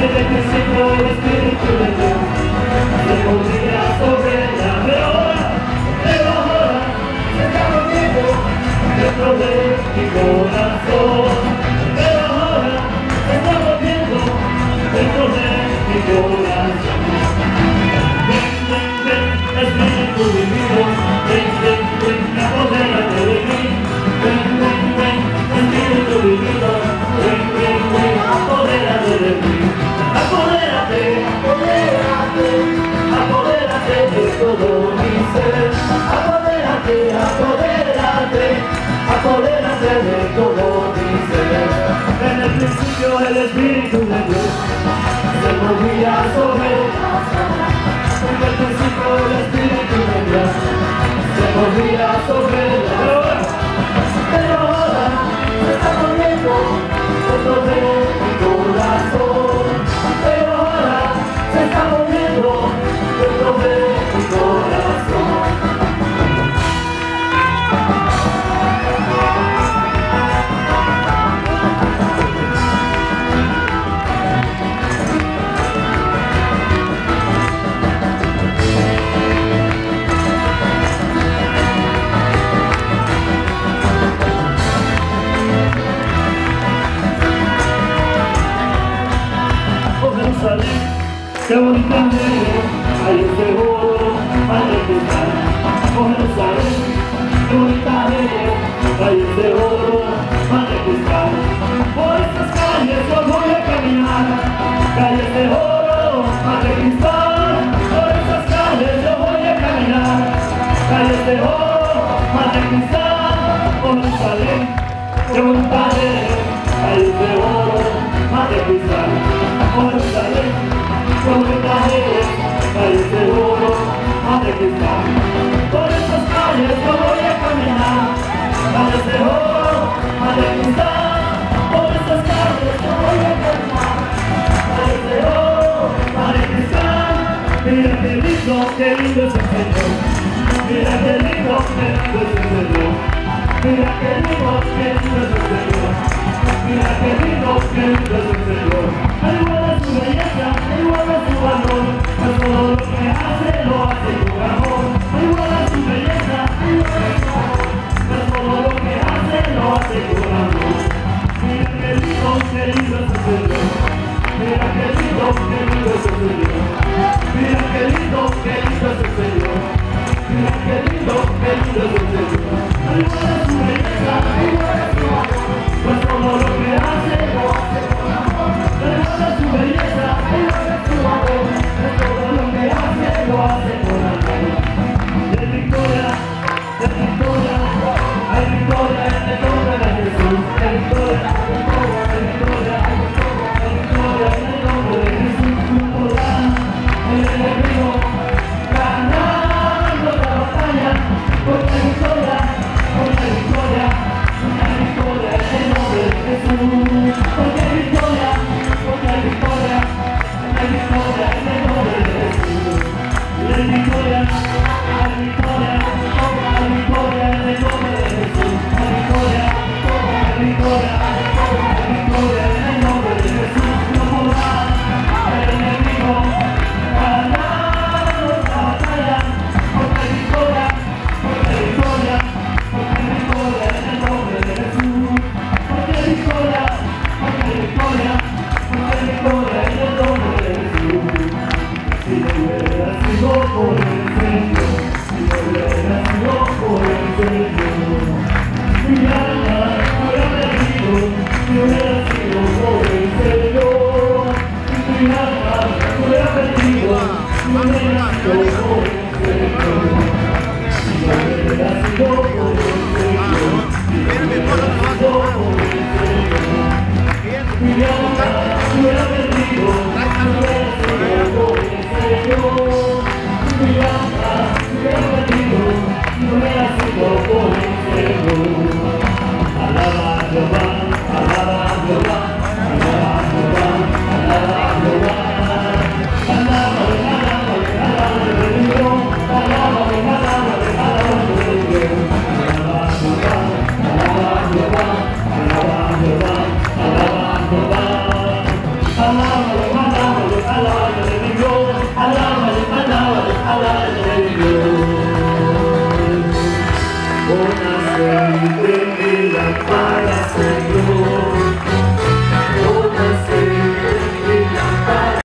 desde que siento el Espíritu de Dios, se movía sobre la meora, pero ahora se está moviendo dentro de mi corazón, pero ahora se está moviendo dentro de mi corazón. Ven, ven, ven, Espíritu divino, ven, ven, ven, apodérate de mí. Ven, ven, ven, Espíritu divino, ven, ven, ven, apodérate de mí. Apodérate, apodérate, apodérate de todo mi ser. Apodérate, apodérate, apodérate de todo mi ser. En el principio el Espíritu de Dios se movía sobre en el principio el Espíritu de Dios se movía sobre la droga, pero ahora se está moviendo dentro de mi corazón, pero ahora se está moviendo dentro de mi corazón. Qué bonita eres, hay un seguro para empezar. Oh Jerusalén, qué bonita eres, hay un seguro para empezar. Por estas calles yo voy a caminar, calles de oro, más de cristal. Por estas calles yo voy a caminar, calles de oro, más de cristal. Oh Jerusalén, qué bonita eres, hay un seguro más de cristal. Oh Jerusalén, con mensajeros, calles de oro, madre cristal. Por estas calles yo voy a caminar, calles de oro, madre cristal. Por estas calles yo voy a caminar, calles de oro, madre cristal. Mira qué lindo es el Señor. Mira qué lindo es el Señor. Mira qué lindo es el Señor. Mira qué lindo es el Señor. Al igual a su belleza, al igual a su valor, pues todo lo que hace lo hace con amor. Al igual a su belleza, al igual a su valor, pues todo lo que hace lo hace con amor. Mira qué lindo es el Señor. Mira qué lindo es el Señor. Mira qué lindo es el Señor. Mira qué lindo es el Señor. Al igual a su belleza, al igual a su valor, pues todo lo que hace lo hace con amor. Al igual a su belleza, al igual a su valor, pues todo lo que hace lo hace con amor. De victoria, hay victoria en el nombre de Jesús. Hay victoria, hay victoria, hay victoria en el nombre de Jesús. No podrá el enemigo ganando la batalla, porque hay victoria, porque hay victoria, porque hay victoria en el nombre de Jesús. Porque hay victoria, porque hay victoria, porque hay victoria en el nombre de Jesús. Y hay victoria, hay victoria, hay victoria en el nombre de Jesús. Hay victoria, hay victoria, hay victoria en el nombre de Jesús. No podrá el enemigo ganar nuestra batalla, porque hay victoria, porque hay victoria, porque hay victoria en el nombre de Jesús. Porque hay victoria, porque hay victoria, porque hay victoria en el nombre de Jesús. Si no hubiera sido por el Señor, si no hubiera sido por el Señor, mi alma hubiera perdido, si hubiera sido por el Señor. Mi alma hubiera perdido, si hubiera sido por el Señor. Si no hubiera sido por el Señor, si no hubiera sido por el Señor, mi alma hubiera perdido, si hubiera sido por el Señor. Mi alma hubiera perdido, si hubiera sido por el Señor. Alaba a Jehová, alaba a Jehová, alaba a Jehová, alaba a Jehová. Alábale, alábale, alábale, Dios. Alábale, alábale, alábale, Dios. Alaba a Jehová, alaba a Jehová, alaba a Jehová, alaba a Jehová. Alábale, alábale. de mi lámpara, Señor.